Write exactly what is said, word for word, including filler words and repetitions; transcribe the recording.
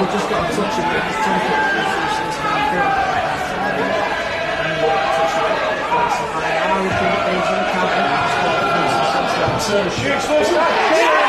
just got a touch of it. His tongue is kind of feeling like that. And he got a touch of it. I would think that he's going to count it. Shoots first.